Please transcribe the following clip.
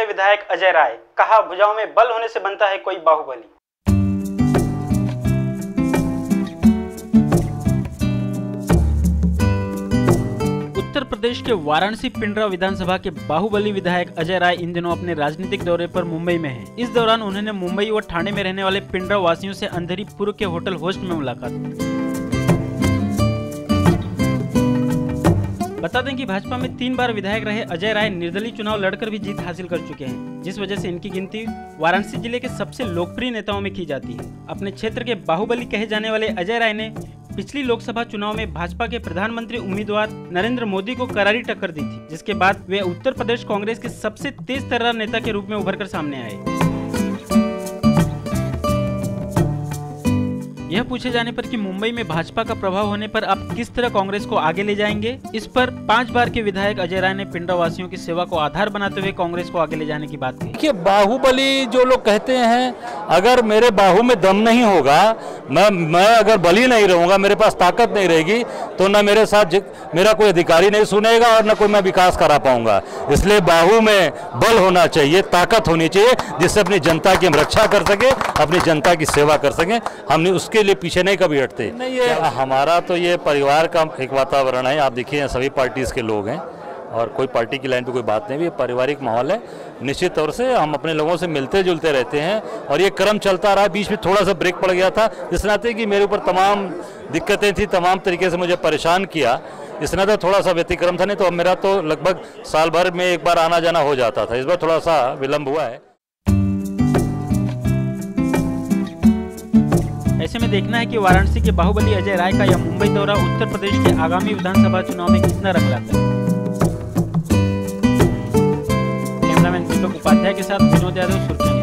निकले विधायक अजय राय, कहा भुजाओं में बल होने से बनता है कोई बाहुबली। उत्तर प्रदेश के वाराणसी पिंडरा विधानसभा के बाहुबली विधायक अजय राय इन दिनों अपने राजनीतिक दौरे पर मुंबई में हैं। इस दौरान उन्होंने मुंबई और ठाणे में रहने वाले पिंडरा वासियों से अंधेरी पूर्व के होटल होस्ट में मुलाकात की। बता दें कि भाजपा में 3 बार विधायक रहे अजय राय निर्दलीय चुनाव लड़कर भी जीत हासिल कर चुके हैं, जिस वजह से इनकी गिनती वाराणसी जिले के सबसे लोकप्रिय नेताओं में की जाती है। अपने क्षेत्र के बाहुबली कहे जाने वाले अजय राय ने पिछली लोकसभा चुनाव में भाजपा के प्रधानमंत्री उम्मीदवार नरेंद्र मोदी को करारी टक्कर दी थी, जिसके बाद वे उत्तर प्रदेश कांग्रेस के सबसे तेज तर्रार नेता के रूप में उभरकर सामने आए। यह पूछे जाने पर कि मुंबई में भाजपा का प्रभाव होने पर आप किस तरह कांग्रेस को आगे ले जाएंगे, इस पर 5 बार के विधायक अजय राय ने पिंडरा वासियों की सेवा को आधार बनाते हुए कांग्रेस को आगे ले जाने की बात कही। देखिए, बाहुबली जो लोग कहते हैं, अगर मेरे बाहु में दम नहीं होगा, मैं अगर बली नहीं रहूंगा, मेरे पास ताकत नहीं रहेगी, तो न मेरे साथ मेरा कोई अधिकारी नहीं सुनेगा और न कोई मैं विकास करा पाऊंगा। इसलिए बाहु में बल होना चाहिए, ताकत होनी चाहिए, जिससे अपनी जनता की हम रक्षा कर सके, अपनी जनता की सेवा कर सकें। हमने उसके लिए पीछे नहीं कभी हटते। नहीं, ये हमारा तो ये परिवार का एक वातावरण है। आप देखिए, सभी पार्टीज के लोग हैं और कोई पार्टी की लाइन पे कोई बात नहीं, ये पारिवारिक माहौल है। निश्चित तौर से हम अपने लोगों से मिलते जुलते रहते हैं और ये क्रम चलता रहा। बीच में थोड़ा सा ब्रेक पड़ गया था, इस नाते कि मेरे ऊपर तमाम दिक्कतें थी, तमाम तरीके से मुझे परेशान किया, इस नाते थोड़ा सा व्यतिक्रम था। नहीं तो मेरा तो लगभग साल भर में एक बार आना जाना हो जाता था, इस बार थोड़ा सा विलम्ब हुआ है। ऐसे में देखना है कि वाराणसी के बाहुबली अजय राय का यह मुंबई दौरा उत्तर प्रदेश के आगामी विधानसभा चुनाव में कितना रंग लाता है। कैमरामैन दीपक उपाध्याय के साथ विनोद यादव, सुर्खियां।